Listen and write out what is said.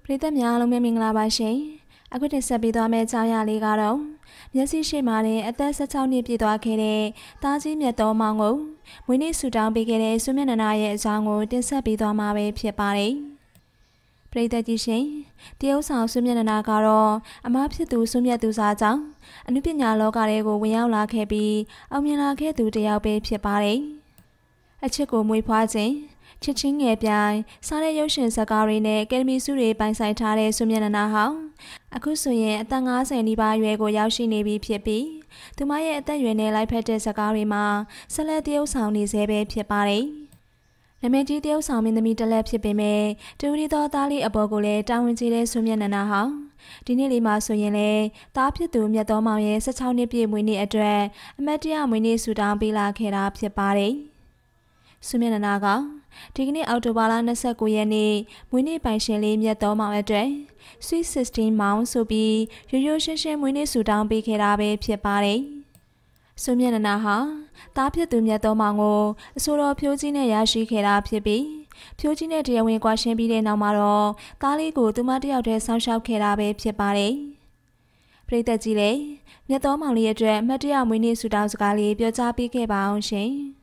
ပရိသတ်များအားလုံးပဲမင်္ဂလာပါရှင်။အခုတင်ဆက်ပေးသွားမယ့်အကြောင်းအရာလေးကတော့မျက်စိရှိမှတင်အသက်16နှစ်ပြည့်သွားခဲ့တဲ့တားကြီးမြတ်တော်မောင်ကိုမွေးနေ့ဆုတောင်းပေးခဲ့တဲ့ဆွေမျက်နှာရဲ့အကြောင်းကိုတင်ဆက်ပေးသွားမှာပဲဖြစ်ပါတယ်။ပရိသတ်ကြီးရှင်တရုတ်ဆောင်ဆွေမျက်နှာကတော့အမားဖြစ်သူဆွေမျက်သူစားကြောင့်အနုပညာလောကတွေကိုဝင်ရောက်လာခဲ့ပြီးအောင်မြင်လာခဲ့သူတစ်ယောက်ပဲဖြစ်ပါတယ်။အချစ်ကိုမွေးဖွားခြင်းချစ်ချင်းငယ်ပြိုင်စားတဲ့ရုပ်ရှင်ဇာတ်ကားတွေနဲ့ကယ်ဒမီဆုတွေပိုင်ဆိုင်ထားတဲ့ဆွေမျက်နှာဟောင်းအခုဆိုရင်အသက်50နီးပါးအရွယ်ကိုရောက်ရှိနေပြီဖြစ်ပြီးသူမရဲ့အသက်အရွယ်နဲ့လိုက်ဖက်တဲ့ဇာတ်ကားတွေမှာဆက်လက်တရုပ်ဆောင်နေဆဲပဲဖြစ်ပါတယ်။နာမည်ကြီးတရုပ်ဆောင်မင်းသမီးတစ်လက်ဖြစ်ပေမဲ့တူရီသောသားလေးအပေါ်ကိုလည်းတာဝန်ကြီးတဲ့ဆွေမျက်နှာဟောင်းဒီနေ့လေးမှာဆိုရင်လည်းသားဖြစ်သူမြတ်တော်မောင်ရဲ့16နှစ်ပြည့်မွေးနေ့အတွက်အမတ်တရမွေးနေ့ဆုတောင်းပေးလာခဲ့တာဖြစ်ပါတယ်။ဆွေမျက်နှာကဒီကနေ့အောက်တိုဘာလ29ရက်နေ့မွေးနေ့ပိုင်ရှင်လေးမြတ်တော်မောင်အတွက် Sweet 16 မောင်ဆိုပြီးရိုးရိုးရှင်းရှင်းမွေးနေ့ဆုတောင်းပေးခဲ့တာပဲဖြစ်ပါတယ်။ဆွေမျက်နှာဟာတားဖြစ်သူမြတ်တော်မောင်ကိုအဆိုတော်ဖြိုးကြီးနဲ့ရရှိခဲ့တာဖြစ်ပြီးဖြိုးကြီးနဲ့တရားဝင်ကွာရှင်းပြီးတဲ့နောက်မှာတော့သားလေးကိုသူမတယောက်တည်းဆောင်းရှောက်ခဲ့တာပဲဖြစ်ပါတယ်။ပရိသတ်ကြီးလည်းမြတ်တော်မောင်လေးအတွက်အမှတ်တရမွေးနေ့ဆုတောင်းစကားလေးပြောကြားပေးခဲ့ပါအောင်ရှင်။